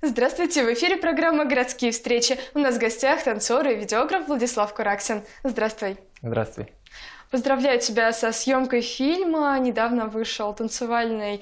Здравствуйте, в эфире программа «Городские встречи». У нас в гостях танцор и видеограф Владислав Кураксин. Здравствуй. Здравствуй. Поздравляю тебя со съемкой фильма. Недавно вышел танцевальная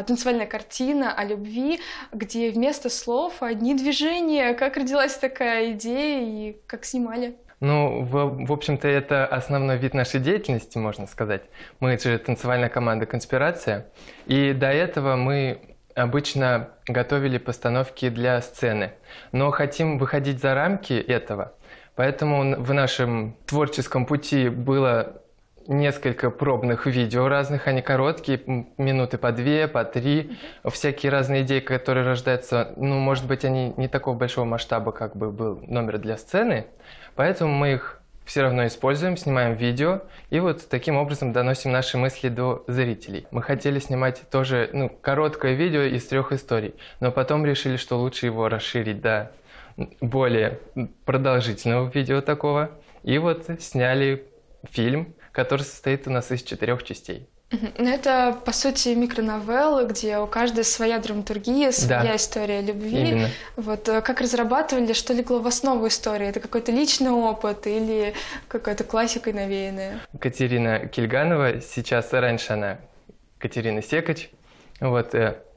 картина о любви, где вместо слов одни движения. Как родилась такая идея и как снимали? Ну, в общем-то, это основной вид нашей деятельности, можно сказать. Мы же танцевальная команда «Конспирация», и до этого мы обычно готовили постановки для сцены, но хотим выходить за рамки этого, поэтому в нашем творческом пути было несколько пробных видео разных, они короткие, минуты по 2, по 3, всякие разные идеи, которые рождаются, ну, может быть, они не такого большого масштаба, как бы был номер для сцены, поэтому мы их все равно используем, снимаем видео и вот таким образом доносим наши мысли до зрителей. Мы хотели снимать тоже короткое видео из 3 историй, но потом решили, что лучше его расширить до более продолжительного видео такого. И вот сняли фильм, который состоит у нас из 4 частей. Ну, это, по сути, микроновеллы, где у каждой своя драматургия, своя история любви. Именно. Вот как разрабатывали, что легло в основу истории? Это какой-то личный опыт или какая-то классикой навеянная? Катерина Кильганова, раньше она Катерина Секач, вот,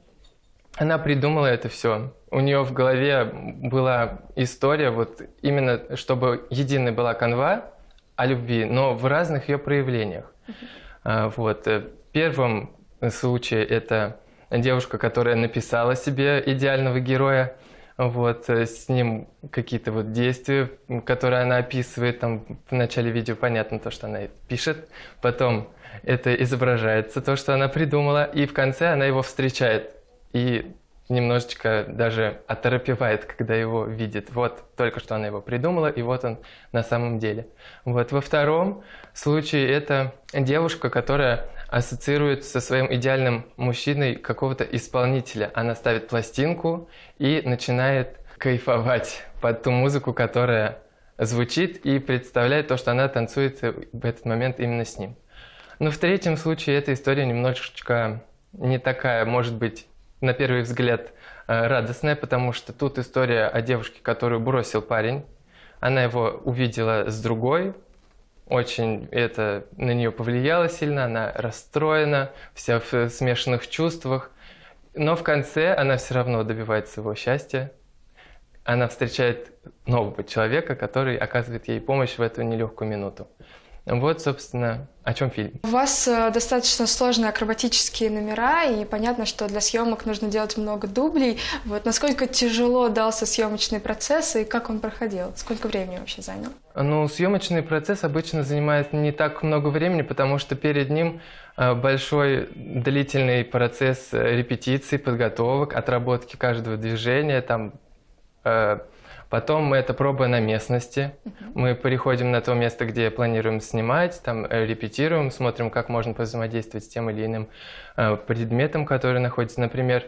она придумала это все. У нее в голове была история, вот именно чтобы единой была канва о любви, но в разных ее проявлениях. Вот. В первом случае это девушка, которая написала себе идеального героя, вот, с ним какие-то вот действия, которые она описывает, там в начале видео понятно то, что она пишет, потом это изображается, то, что она придумала, и в конце она его встречает и немножечко даже оторопевает, когда его видит. Вот, только что она его придумала, и вот он на самом деле. Вот, во втором случае это девушка, которая ассоциирует со своим идеальным мужчиной какого-то исполнителя. Она ставит пластинку и начинает кайфовать под ту музыку, которая звучит, и представляет то, что она танцует в этот момент именно с ним. Но в третьем случае эта история немножечко не такая, может быть, на первый взгляд радостная, потому что тут история о девушке, которую бросил парень. Она его увидела с другой, очень это на нее повлияло сильно, она расстроена, вся в смешанных чувствах. Но в конце она все равно добивается своего счастья. Она встречает нового человека, который оказывает ей помощь в эту нелегкую минуту. Вот, собственно, о чем фильм. У вас достаточно сложные акробатические номера, и понятно, что для съемок нужно делать много дублей. Вот насколько тяжело дался съемочный процесс и как он проходил? Сколько времени вообще занял? Ну, съемочный процесс обычно занимает не так много времени, потому что перед ним большой длительный процесс репетиций, подготовок, отработки каждого движения, там. Потом это проба на местности. Мы переходим на то место, где планируем снимать, там репетируем, смотрим, как можно взаимодействовать с тем или иным предметом, который находится. Например,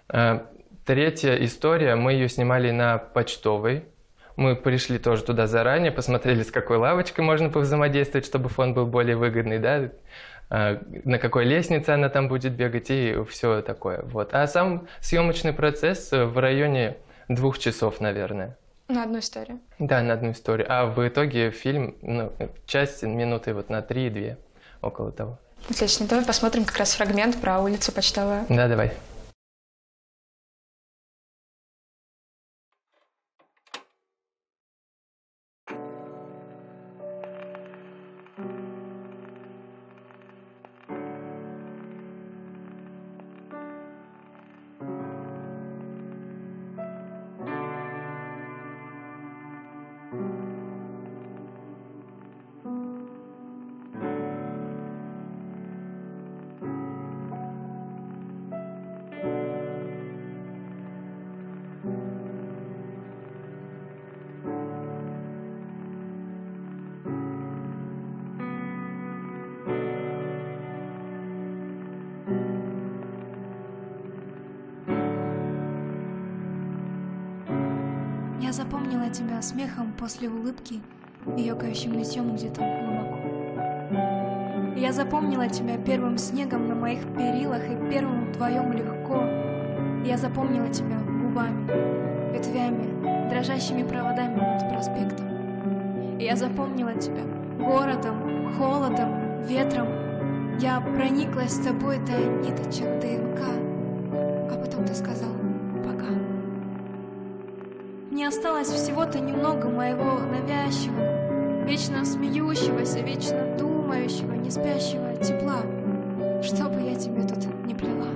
третья история, мы ее снимали на Почтовой. Мы пришли тоже туда заранее, посмотрели, с какой лавочкой можно повзаимодействовать, чтобы фон был более выгодный, да? На какой лестнице она там будет бегать и все такое. Вот. А сам съемочный процесс в районе 2 часов, наверное. На одну историю? Да, на одну историю. А в итоге фильм, часть минуты вот на 3-2, около того. Отлично. Давай посмотрим как раз фрагмент про улицу Почтовая. Да, давай. Я запомнила тебя смехом после улыбки и ёкающим нытьем где-то глубоко. Я запомнила тебя первым снегом на моих перилах и первым вдвоем легко. Я запомнила тебя губами дубами, ветвями, дрожащими проводами над проспектом. И я запомнила тебя городом, холодом, ветром. Я прониклась с тобой до ниточек ДНК, а потом ты сказал «пока». Мне осталось всего-то немного моего навязчивого, вечно смеющегося, вечно думающего, не спящего тепла, что бы я тебе тут не плела.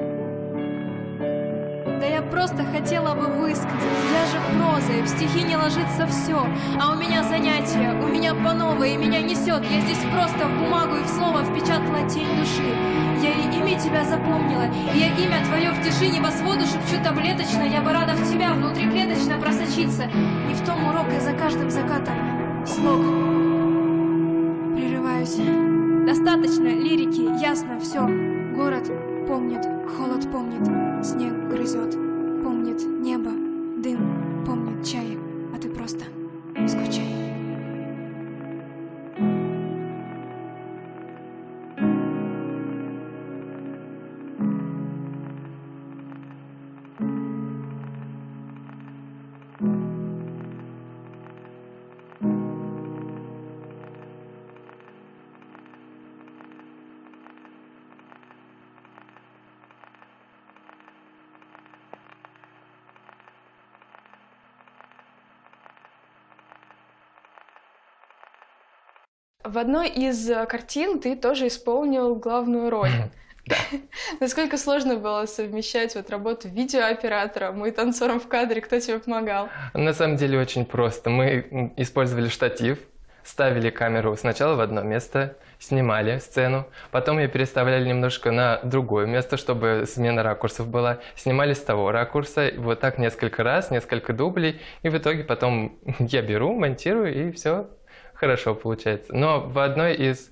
Да я просто хотела бы высказать, я же прозой, в стихи не ложится все, а у меня занятия, у меня по новой, и меня несет. Я здесь просто в бумагу и в слово впечатала тень души. Я и имя тебя запомнила, и я имя твое в тиши небосводу шепчу таблеточно. Я бы рада в тебя внутриклеточно просочиться, не в том урок, и за каждым закатом слог. Прерываюсь. Достаточно лирики, ясно все. Город помнит, холод помнит, снег грызет, помнит небо, дым, помнит чай, а ты просто скучай. В одной из картин ты тоже исполнил главную роль. Да. Насколько сложно было совмещать вот работу видеооператором и танцором в кадре? Кто тебе помогал? На самом деле очень просто. Мы использовали штатив, ставили камеру сначала в одно место, снимали сцену, потом ее переставляли немножко на другое место, чтобы смена ракурсов была, снимали с того ракурса, вот так несколько раз, несколько дублей, и в итоге потом я беру, монтирую, и все хорошо получается. Но в одной из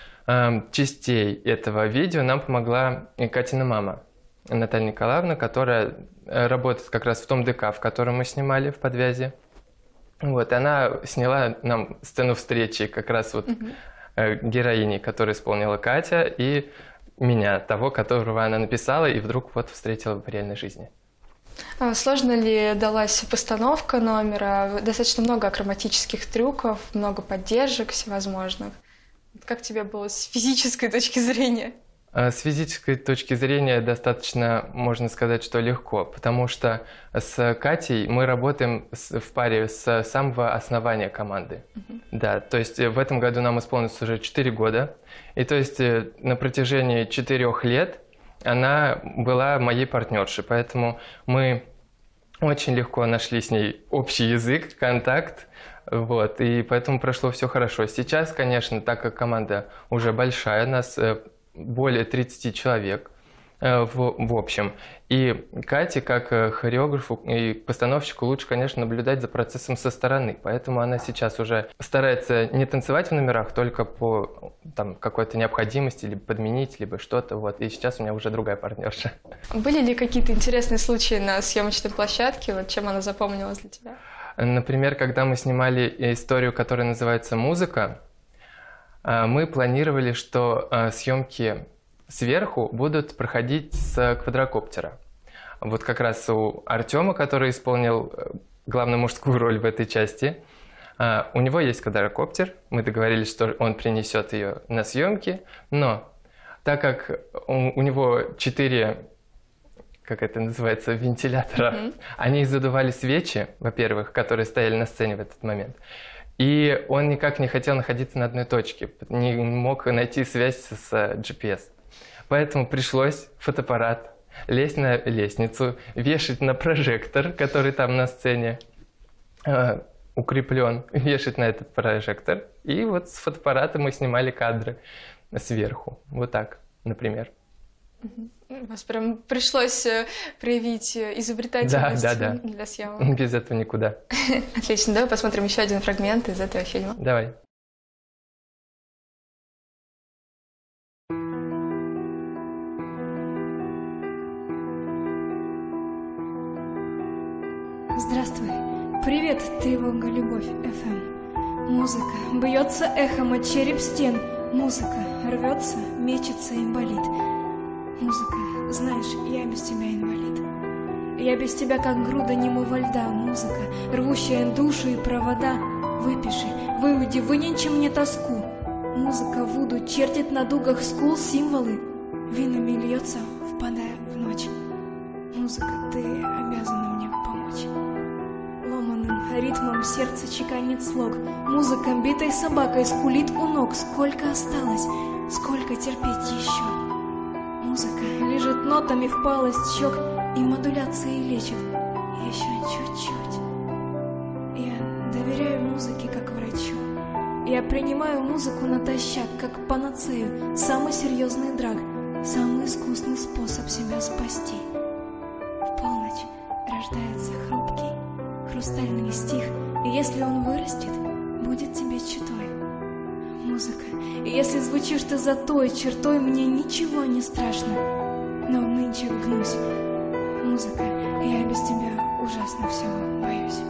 частей этого видео нам помогла Катина мама, Наталья Николаевна, которая работает как раз в том ДК, в котором мы снимали в Подвязе. Вот, она сняла нам сцену встречи как раз вот героини, которую исполнила Катя, и меня, того, которого она написала, и вдруг вот встретила в реальной жизни. Сложно ли далась постановка номера? Достаточно много акробатических трюков, много поддержек всевозможных. Как тебе было с физической точки зрения? С физической точки зрения достаточно, можно сказать, что легко, потому что с Катей мы работаем в паре с самого основания команды. Да, то есть в этом году нам исполнится уже 4 года, и то есть на протяжении 4 лет она была моей партнершей, поэтому мы очень легко нашли с ней общий язык, контакт, вот, и поэтому прошло все хорошо. Сейчас, конечно, так как команда уже большая, нас более 30 человек в общем. И Кате, как хореографу и постановщику, лучше, конечно, наблюдать за процессом со стороны. Поэтому она сейчас уже старается не танцевать в номерах только по какой-то необходимости, либо подменить, либо что-то. Вот. И сейчас у меня уже другая партнерша. Были ли какие-то интересные случаи на съемочной площадке? Вот чем она запомнилась для тебя? Например, когда мы снимали историю, которая называется «Музыка», мы планировали, что съемки сверху будут проходить с квадрокоптера. Вот как раз у Артема, который исполнил главную мужскую роль в этой части, у него есть квадрокоптер. Мы договорились, что он принесет ее на съемки, но так как у него 4, как это называется, вентилятора, они задували свечи, во-первых, которые стояли на сцене в этот момент. И он никак не хотел находиться на одной точке, не мог найти связь с GPS. Поэтому пришлось фотоаппарат лезть на лестницу, вешать на прожектор, который там на сцене укреплен, вешать на этот прожектор. И вот с фотоаппарата мы снимали кадры сверху. Вот так, например. У вас прям пришлось проявить изобретательность для съемок. Без этого никуда. Отлично, давай посмотрим еще один фрагмент из этого фильма. Давай. Здравствуй. Привет, тревога, любовь, FM. Музыка бьется эхом от череп стен. Музыка рвется, мечется и болит. Музыка, знаешь, я без тебя инвалид. Я без тебя как груда немого льда. Музыка, рвущая душу и провода. Выпиши, выуди, выненчи мне тоску. Музыка вуду чертит на дугах скул символы. Винами льется, впадая в ночь. Музыка, ты обязана мне помочь. Ломаным ритмом сердце чеканит слог. Музыка битой собакой скулит у ног. Сколько осталось, сколько терпеть еще? Музыка лежит нотами в палость щек и модуляцией лечит. Еще чуть-чуть. Я доверяю музыке как врачу. Я принимаю музыку натощак, как панацею. Самый серьезный драг, самый искусный способ себя спасти. В полночь рождается хрупкий, хрустальный стих, и если он вырастет, будет тебе читой. Музыка, и если звучишь ты за той чертой, мне ничего не страшно, но нынче гнусь. Музыка, я без тебя ужасно всего боюсь.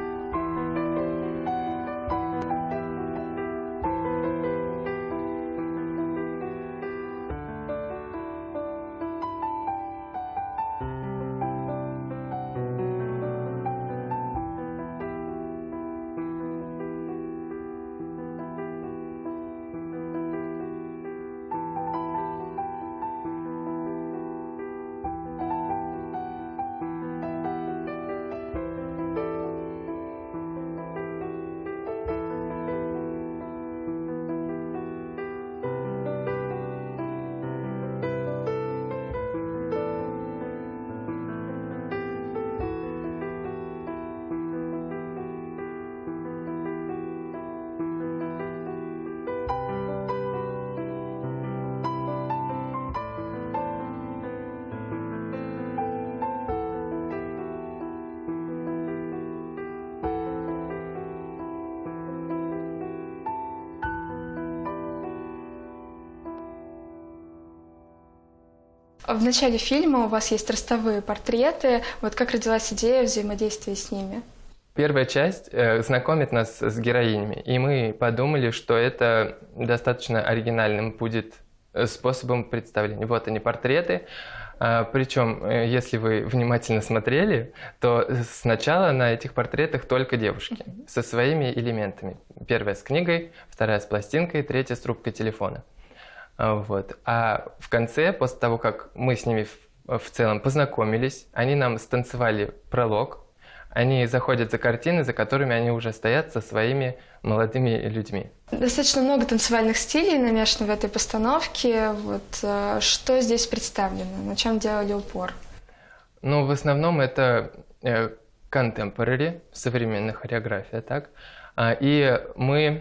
В начале фильма у вас есть ростовые портреты. Вот как родилась идея взаимодействия с ними? Первая часть знакомит нас с героинями, и мы подумали, что это достаточно оригинальным будет способом представления. Вот они, портреты. Причем, если вы внимательно смотрели, то сначала на этих портретах только девушки со своими элементами. Первая с книгой, вторая с пластинкой, третья с трубкой телефона. Вот. А в конце, после того, как мы с ними в целом познакомились, они нам станцевали пролог, они заходят за картины, за которыми они уже стоят со своими молодыми людьми. Достаточно много танцевальных стилей намешано в этой постановке. Вот, что здесь представлено? На чем делали упор? Ну, в основном это contemporary, современная хореография, так? И мы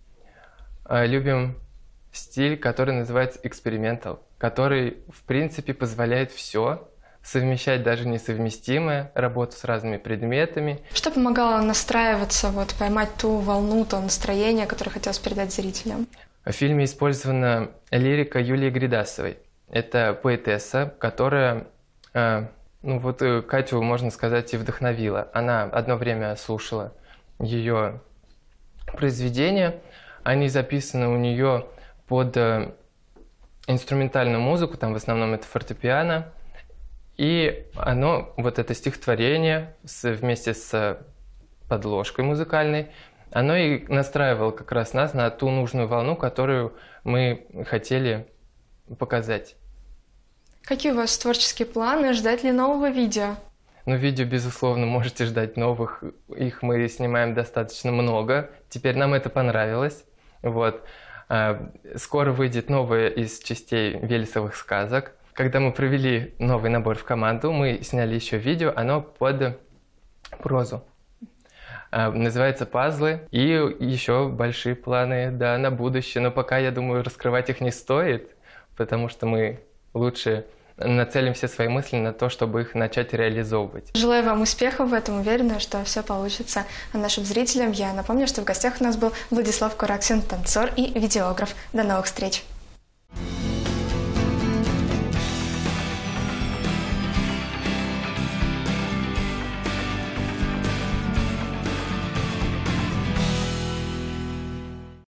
любим стиль, который называется experimental, который, в принципе, позволяет все совмещать даже несовместимое, работу с разными предметами. Что помогало настраиваться, вот, поймать ту волну, то настроение, которое хотелось передать зрителям? В фильме использована лирика Юлии Гридасовой. Это поэтесса, которая, ну вот Катю, можно сказать, и вдохновила. Она одно время слушала ее произведения. Они записаны у нее под инструментальную музыку, там в основном это фортепиано. И оно, вот это стихотворение вместе с подложкой музыкальной, оно и настраивало как раз нас на ту нужную волну, которую мы хотели показать. Какие у вас творческие планы? Ждать ли нового видео? Ну, видео, безусловно, можете ждать новых. Их мы снимаем достаточно много. Теперь нам это понравилось. Вот. Скоро выйдет новая из частей Велесовых сказок. Когда мы провели новый набор в команду, мы сняли еще видео, оно под прозу. Называется «Пазлы». И еще большие планы, да, на будущее. Но пока, я думаю, раскрывать их не стоит, потому что мы лучше нацелим все свои мысли на то, чтобы их начать реализовывать. Желаю вам успехов в этом, уверена, что все получится. А нашим зрителям я напомню, что в гостях у нас был Владислав Кураксин, танцор и видеограф. До новых встреч!